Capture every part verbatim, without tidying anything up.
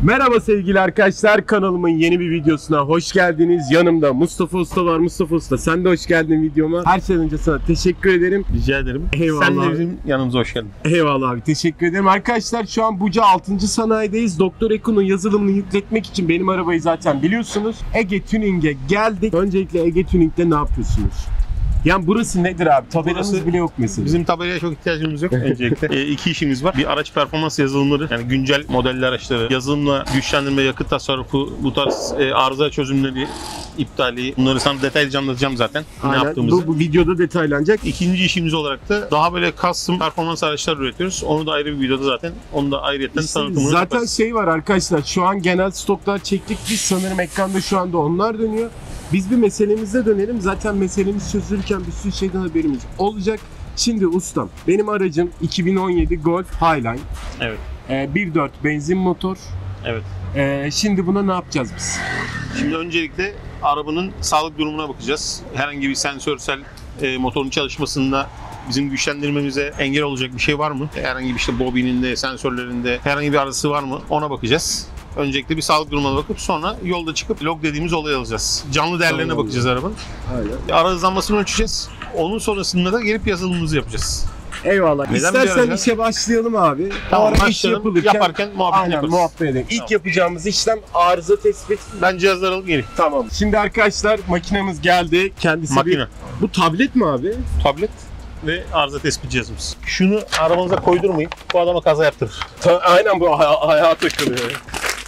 Merhaba sevgili arkadaşlar, kanalımın yeni bir videosuna hoş geldiniz. Yanımda Mustafa Usta var. Mustafa Usta, sen de hoş geldin videoma. Her şeyden önce sana teşekkür ederim. Rica ederim. Eyvallah. Sen de bizim yanımıza hoş geldin. Eyvallah abi, teşekkür ederim. Arkadaşlar şu an Buca altıncı sanayideyiz. Doktor Eko'nun yazılımını yükletmek için benim arabayı zaten biliyorsunuz. Ege Tuning'e geldik. Öncelikle Ege Tuning'de ne yapıyorsunuz? Yani burası nedir abi? Tabelamız Burası, bile yok mesela. Bizim tabelaya çok ihtiyacımız yok öncelikle. e, iki işimiz var. Bir, araç performans yazılımları, yani güncel modelli araçları, yazılımla güçlendirme, yakıt tasarrufu, bu tarz e, arıza çözümleri, iptali, bunları sana detaylıca anlatacağım zaten. Aynen, ne yaptığımızı. Bu, bu videoda detaylanacak. İkinci işimiz olarak da daha böyle custom performans araçlar üretiyoruz. Onu da ayrı bir videoda zaten, onu da ayrıyetten İşte tanıtımını zaten yaparız. şey var arkadaşlar, şu an genel stoklar çektik biz, sanırım ekranda şu anda onlar dönüyor. Biz bir meselemize dönelim. Zaten meselemiz çözülürken bir sürü şeyden haberimiz olacak. Şimdi ustam, benim aracım iki bin on yedi Golf Highline. Evet. Ee, bir nokta dört benzin motor. Evet. Ee, şimdi buna ne yapacağız biz? Şimdi öncelikle arabanın sağlık durumuna bakacağız. Herhangi bir sensörsel e, motorun çalışmasında bizim güçlendirmemize engel olacak bir şey var mı? Herhangi bir işte bobininde, sensörlerinde herhangi bir arızası var mı? Ona bakacağız. Öncelikle bir sağlık durumuna bakıp sonra yolda çıkıp log dediğimiz olayı alacağız. Canlı değerlerine Tamam. bakacağız arabanın. Aynen. Ara hızlanmasını ölçeceğiz. Onun sonrasında da gelip yazılımımızı yapacağız. Eyvallah. Neden İstersen bir işe başlayalım abi. Tamam, O ara iş başlayalım. yapılırken Yaparken muhabbet aynen, yaparız. muhabbet edelim. İlk Tamam. yapacağımız işlem arıza tespit. Ben cihazları alıp geleyim. Tamam. Şimdi arkadaşlar makinemiz geldi. Kendisi Makine. bir... Bu tablet mi abi? Tablet ve arıza tespit cihazımız. Şunu arabanıza koydurmayın. Bu adama kaza yaptırır. Ta- aynen, bu hay- hayata kalıyor.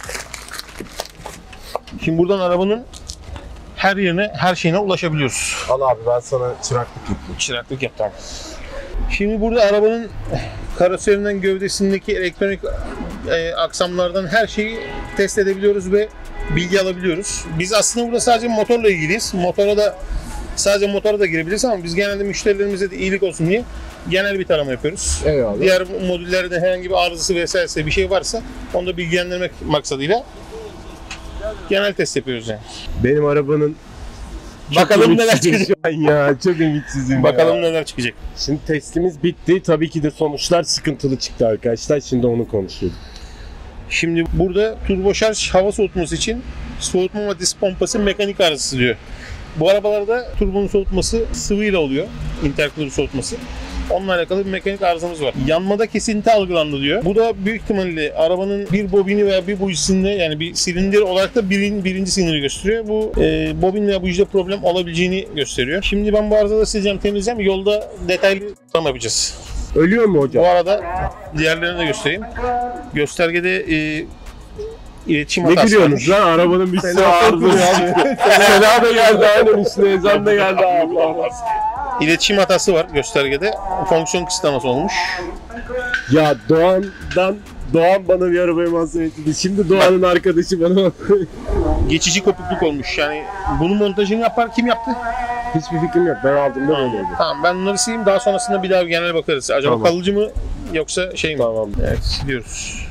Şimdi buradan arabanın her yerine, her şeyine ulaşabiliyoruz. Al abi, ben sana çıraklık yapayım. Çıraklık yaptım. Şimdi burada arabanın karoserinin gövdesindeki elektronik e, aksamlardan her şeyi test edebiliyoruz ve bilgi alabiliyoruz. Biz aslında burada sadece motorla ilgiliyiz. Motora da sadece motora da girebiliriz ama biz genelde müşterilerimize de iyilik olsun diye genel bir tarama yapıyoruz. Eyvallah. Diğer modüllerde herhangi bir arızası vesaire bir şey varsa onu da bilgilendirmek maksadıyla genel test yapıyoruz yani. Benim arabanın Bakalım çok neler ümitsizim çıkacak. şu an ya. Çok ümitsizim Bakalım ya. neler çıkacak. Şimdi testimiz bitti. Tabii ki de sonuçlar sıkıntılı çıktı arkadaşlar. Şimdi onu konuşuyoruz. Şimdi burada turboşarj hava soğutması için soğutma maddesi pompası mekanik arızası diyor. Bu arabalarda turbonun soğutması sıvıyla oluyor. Intercooler soğutması. Onunla alakalı bir mekanik arızamız var. Yanmada kesinti algılandı diyor. Bu da büyük ihtimalle arabanın bir bobini veya bir bujisinde, yani bir silindir olarak da birin, birinci silindiri gösteriyor. Bu e, bobin veya bujide problem olabileceğini gösteriyor. Şimdi ben bu arızada sileceğim, temizleyeceğim. Yolda detaylı tanım yapacağız. Ölüyor mu hocam? Bu arada diğerlerini de göstereyim. Göstergede e, iletişim Ne hatası gülüyorsunuz varmış. lan? Arabanın bir sürü Sena arızası çıktı. Sena da geldi, aynen üstüne ezan da geldi. Allah. İletişim hatası var göstergede. Fonksiyon kısıtlaması olmuş. Ya Doğan'dan Doğan bana bir araba emanet etti. Şimdi Doğan'ın arkadaşı bana Geçici kopukluk olmuş. Yani bunun montajını yapar kim yaptı? hiçbir fikrim yok. Ben aldığımda böyle oldu. Tamam, ben bunları sileyim, daha sonrasında bir daha bir genel bakarız. Acaba Tamam. kalıcı mı yoksa şey mi? Tamam. Evet, siliyoruz.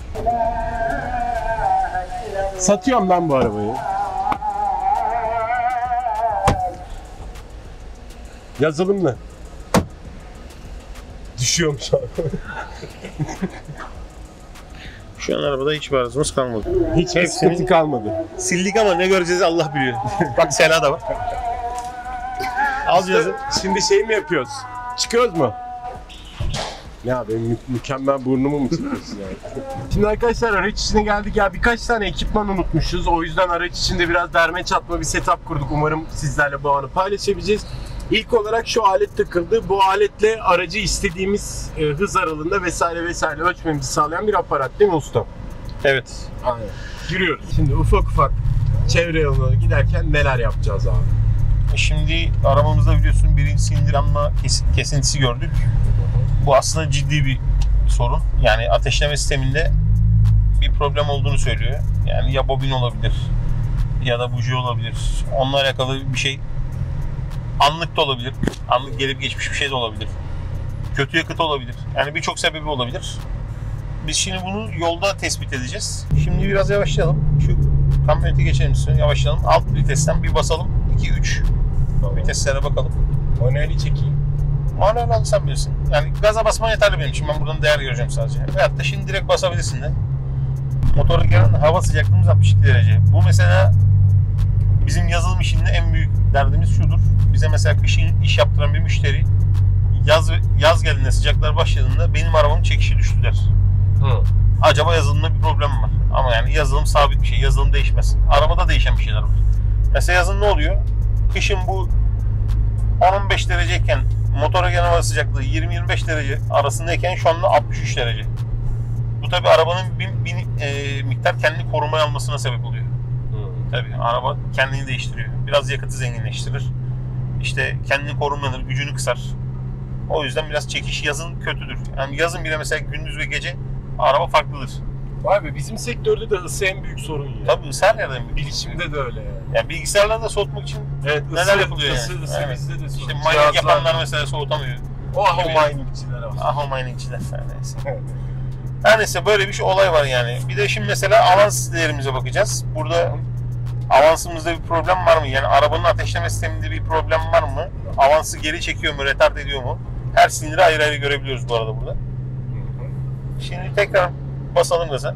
Satıyorum ben bu arabayı. Yazılım ne? Düşüyorum şu an. Şu an arabada hiçbir arızamız kalmadı. Hiçbir Hepsini- sıkıntı kalmadı. Sildik ama ne göreceğiz Allah biliyor. Bak Sena da var. Al cihazı. Şimdi şey mi yapıyoruz? Çıkıyoruz mu? Ya benim mü- mükemmel burnumu mu çıkıyorsun yani? Şimdi arkadaşlar araç içine geldik ya, birkaç tane ekipman unutmuşuz. O yüzden araç içinde biraz derme çatma bir setup kurduk. Umarım sizlerle bu anı paylaşabileceğiz. İlk olarak şu alet takıldı. Bu aletle aracı istediğimiz e, hız aralığında vesaire vesaire ölçmemizi sağlayan bir aparat değil mi usta? Evet. Aynen. Giriyoruz. Şimdi ufak ufak çevre yoluna giderken neler yapacağız abi? Şimdi arabamızda biliyorsun birinci silindir yanma kes- kesintisi gördük. Bu aslında ciddi bir sorun. Yani ateşleme sisteminde bir problem olduğunu söylüyor. Yani ya bobin olabilir ya da buji olabilir. Onunla alakalı bir şey anlık da olabilir. Anlık gelip geçmiş bir şey de olabilir. Kötü yakıt olabilir. Yani birçok sebebi olabilir. Biz şimdi bunu yolda tespit edeceğiz. Şimdi biraz yavaşlayalım. Şu kamyoneti geçelim istiyorum. Yavaşlayalım. Alt vitesten bir basalım. iki üç. Viteslere bakalım. Manueli çekeyim. Manuel al, sen bilirsin. Yani gaza basman yeterli benim için. Ben buradan değer göreceğim sadece. Veyahut da şimdi direkt basabilirsin de. motora gelen hava sıcaklığımız altmış iki derece. Bu mesela bizim yazılım işinde en büyük derdimiz şudur. Bize mesela kışın iş yaptıran bir müşteri yaz yaz geldiğinde, sıcaklar başladığında benim arabamın çekişi düştü der. Hı. Acaba yazılımda bir problem var. Ama yani yazılım sabit bir şey. Yazılım değişmez. Arabada değişen bir şeyler var. Mesela yazın ne oluyor? Kışın bu on on beş dereceyken motora gelen hava sıcaklığı yirmi yirmi beş derece arasındayken şu anda altmış üç derece. Bu tabi arabanın bir, bir e, miktar kendini korumaya almasına sebep oluyor. Hı. Tabi araba kendini değiştiriyor. Biraz yakıtı zenginleştirir. İşte kendini korumadır, gücünü kısar. O yüzden biraz çekiş yazın kötüdür. Yani yazın bile mesela gündüz ve gece araba farklıdır. Vay be, bizim sektörde de ısı en büyük sorun ya. Tabii ısı her yerden büyük. Bilişimde de öyle yani. Yani bilgisayarları da soğutmak için Evet, neler ısı, yapılıyor ısı, yani. ısı Evet. bizde de sorun. İşte mining yapanlar mesela soğutamıyor. O ah o miningçiler var. Ah o miningçiler neyse. Her neyse böyle bir şey olay var yani. Bir de şimdi mesela avans değerimize bakacağız. Burada avansımızda bir problem var mı? Yani arabanın ateşleme sisteminde bir problem var mı? Avansı geri çekiyor mu, retard ediyor mu? Her siniri ayrı ayrı görebiliyoruz bu arada burada. Şimdi tekrar basalım gaza.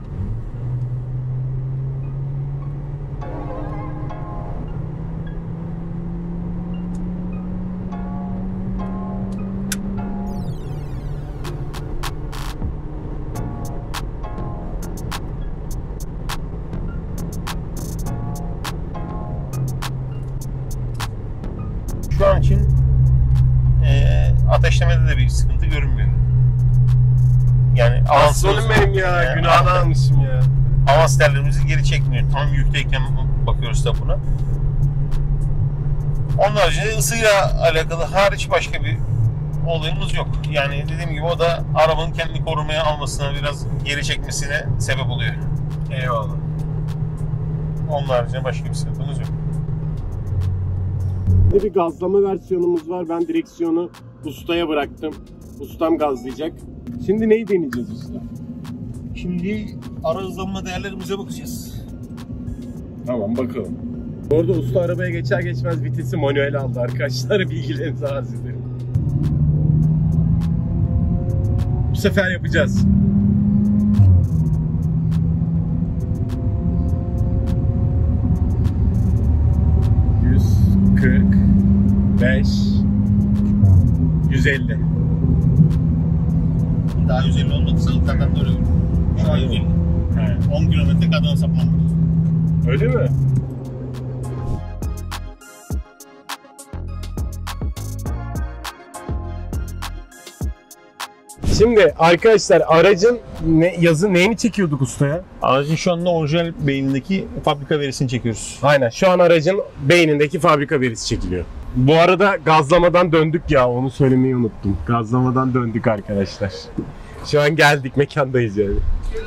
Şu an için e, ateşlemede de bir sıkıntı görünmüyor. Yani Aslanım benim ya, yani, günahını almışım ya. Avans değerlerimizi geri çekmiyor. Tam yükteyken bakıyoruz da buna. Onun haricinde ısıyla alakalı hariç başka bir olayımız yok. Yani dediğim gibi o da arabanın kendini korumaya almasına, biraz geri çekmesine sebep oluyor. Eyvallah. Onun haricinde başka bir sıkıntımız yok. Bir de bir gazlama versiyonumuz var. Ben direksiyonu ustaya bıraktım. Ustam gazlayacak. Şimdi neyi deneyeceğiz usta? Şimdi ara hızlanma değerlerimize bakacağız. Tamam, bakalım. Bu arada usta arabaya geçer geçmez vitesi manuel aldı arkadaşlar. Bilgilerinizi arz ederim. Bu sefer yapacağız. yüz kırk beş yüz elli. Daha yüz elli olmadıysa internetten de öyle görüyorum. Şu an yüz elli. He. on kilometre kadar saplanmış. Öyle mi? Şimdi arkadaşlar aracın ne, yazın neyini çekiyorduk ustaya? Aracın şu anda orijinal beynindeki fabrika verisini çekiyoruz. Aynen, şu an aracın beynindeki fabrika verisi çekiliyor. Bu arada gazlamadan döndük ya, onu söylemeyi unuttum. Gazlamadan döndük arkadaşlar. Şu an geldik, mekandayız yani.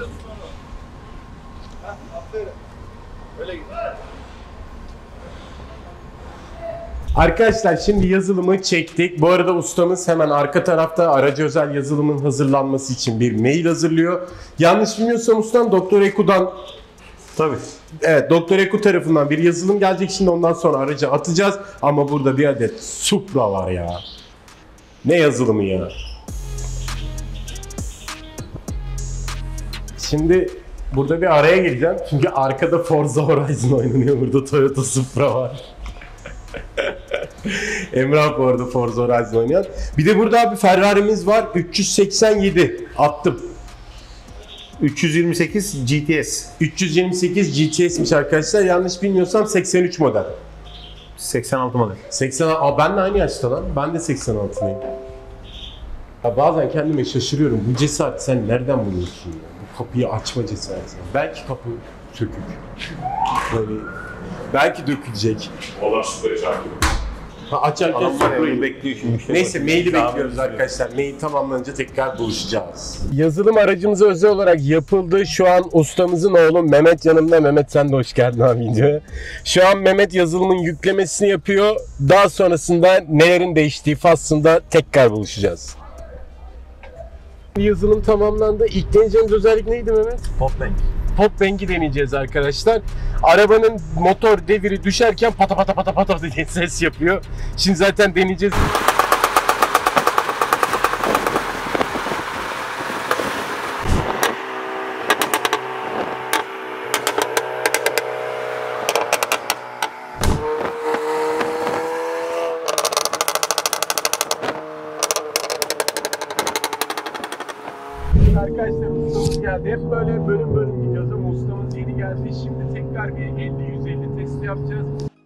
Arkadaşlar şimdi yazılımı çektik. Bu arada ustamız hemen arka tarafta araca özel yazılımın hazırlanması için bir mail hazırlıyor. Yanlış bilmiyorsam ustam Doktor Eku'dan, Tabii. evet Doktor Eku tarafından bir yazılım gelecek. Şimdi ondan sonra aracı atacağız. Ama burada bir adet Supra var ya. Ne yazılımı ya. Şimdi burada bir araya gireceğim. Çünkü arkada Forza Horizon oynanıyor. Burada Toyota Supra var. Emrah bu arada Forza Horizon oynayan. Bir de burada bir Ferrari'miz var. üç yüz seksen yedi. Attım. üç yüz yirmi sekiz G T S. üç yüz yirmi sekiz G T S'miş arkadaşlar. Yanlış bilmiyorsam seksen üç model. seksen altı model. seksen Aa, ben de aynı yaşta lan. Ben de seksen altılıyım. Ya bazen kendime şaşırıyorum. Bu cesareti sen nereden buluyorsun ya? Bu kapıyı açma cesareti. Belki kapı sökük. Böyle belki dökülecek. Allah süper çarptı. Ha, açarken Adam var ya, Supra'yı bekliyor şimdi. Işte Neyse maili Daha bekliyoruz bekliyor. arkadaşlar. Mail tamamlanınca tekrar buluşacağız. Yazılım aracımıza özel olarak yapıldı. Şu an ustamızın oğlu Mehmet yanımda. Mehmet sen de hoş geldin abi videoya. Şu an Mehmet yazılımın yüklemesini yapıyor. Daha sonrasında nelerin değiştiği faslında tekrar buluşacağız. Yazılım tamamlandı. İlk deneyeceğimiz özellik neydi Mehmet? Popbank. Pop banki deneyeceğiz arkadaşlar. Arabanın motor deviri düşerken pata pata pata pata diye ses yapıyor. Şimdi zaten deneyeceğiz. Arkadaşlar ustamız geldi. Hep böyle bölüm bölüm gidiyoruz ama ustamız yeni geldi. Şimdi tekrar bir elli yüz elli testi yapacağız.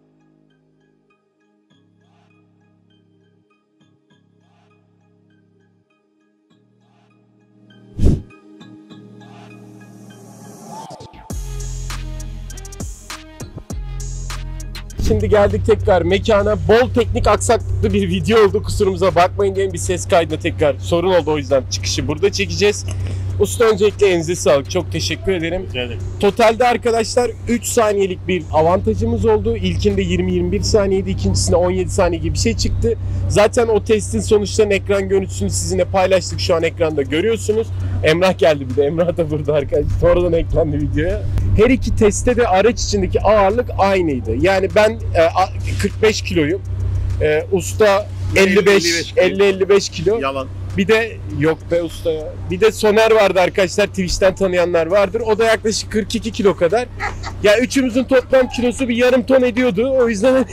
Şimdi geldik tekrar mekana. Bol teknik aksaklıklı bir video oldu. Kusurumuza bakmayın diye bir ses kaydına tekrar sorun oldu. O yüzden çıkışı burada çekeceğiz. Usta öncelikle elinize sağlık. Çok teşekkür ederim. Rica ederim. Totalde arkadaşlar üç saniyelik bir avantajımız oldu. İlkinde yirmi yirmi bir saniyeydi. İkincisinde on yedi saniye gibi bir şey çıktı. Zaten o testin sonuçlarının ekran görüntüsünü sizinle paylaştık. Şu an ekranda görüyorsunuz. Emrah geldi bir de. Emrah da burada arkadaşlar. Sonradan eklendi videoya. Her iki testte de araç içindeki ağırlık aynıydı. Yani ben e, kırk beş kiloyum. E, usta elli beş elli elli beş kilo. Yalan. Bir de yok be usta ya. Bir de Soner vardı arkadaşlar. Twitch'ten tanıyanlar vardır. O da yaklaşık kırk iki kilo kadar. Ya üçümüzün toplam kilosu bir yarım ton ediyordu. O yüzden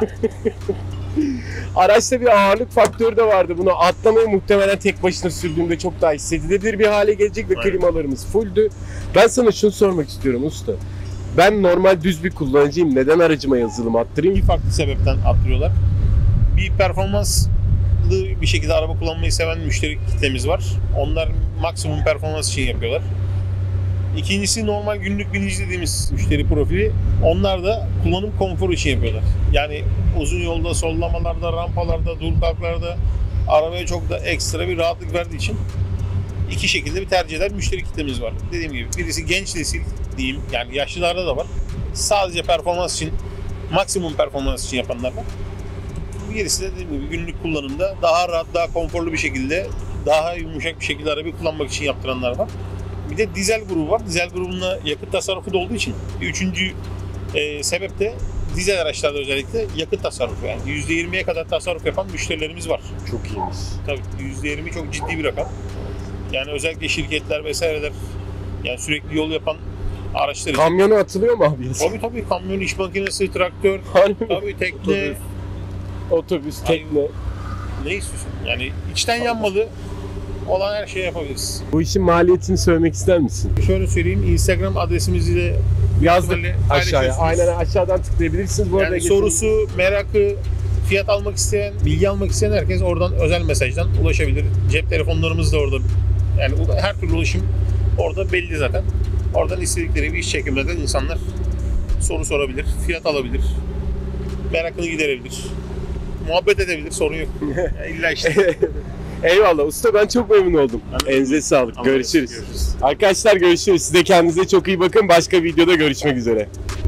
araçta bir ağırlık faktörü de vardı. Bunu atlamayı muhtemelen tek başına sürdüğümde çok daha hissedilebilir bir hale gelecek ve Aynen. klimalarımız fulldü. Ben sana şunu sormak istiyorum usta. Ben normal düz bir kullanıcıyım. Neden aracıma yazılım attırayım? Bir farklı sebepten atlıyorlar. Bir performanslı bir şekilde araba kullanmayı seven müşteri kitlemiz var. Onlar maksimum performans için yapıyorlar. İkincisi normal günlük bilinci dediğimiz müşteri profili. Onlar da kullanım konforu için yapıyorlar. Yani uzun yolda, sollamalarda, rampalarda, dur kalklarda arabaya çok da ekstra bir rahatlık verdiği için iki şekilde bir tercih eden müşteri kitlemiz var. Dediğim gibi birisi genç nesil diyeyim, yani yaşlılarda da var. Sadece performans için, maksimum performans için yapanlar var. Gerisi de dediğim gibi günlük kullanımda daha rahat, daha konforlu bir şekilde, daha yumuşak bir şekilde arabayı kullanmak için yaptıranlar var. Bir de dizel grubu var. Dizel grubunda yakıt tasarrufu da olduğu için üçüncü e, sebep de dizel araçlarda özellikle yakıt tasarrufu. Yani yüzde yirmiye kadar tasarruf yapan müşterilerimiz var. Çok iyiymiş. Tabii yüzde yirmi çok ciddi bir rakam. Yani özellikle şirketler vesaireler, yani sürekli yol yapan araçlar için. Kamyonu atılıyor mu abi? Tabii tabii kamyon, iş makinesi, traktör, Harbi mi? tabii tekne, Otobüs. Otobüs, Ay- tekne. ne istiyorsun? Yani içten yanmalı olan her şeyi yapabiliriz. Bu işin maliyetini söylemek ister misin? Şöyle söyleyeyim, Instagram adresimizi de Yazdık ihtimalle aşağıya. paylaşıyorsunuz. Aynen aşağıdan tıklayabilirsiniz. Bu arada Yani getirin. sorusu, merakı, fiyat almak isteyen, bilgi almak isteyen herkes oradan özel mesajdan ulaşabilir. Cep telefonlarımız da orada. Yani her türlü ulaşım orada belli zaten. Oradan istedikleri bir iş çekimlerden insanlar soru sorabilir, fiyat alabilir, merakını giderebilir, muhabbet edebilir, sorun yok. Yani illa işte. Eyvallah usta, ben çok memnun oldum. Ben de- Elinize sağlık. Allah'a Görüşürüz. görüşürüz. Arkadaşlar görüşürüz. Siz de kendinize çok iyi bakın. Başka videoda görüşmek üzere.